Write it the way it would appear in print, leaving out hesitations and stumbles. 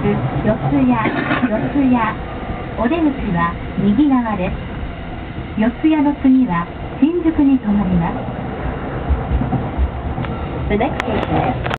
四谷、お出口は右側です。四谷の次は新宿に停まります。The next station is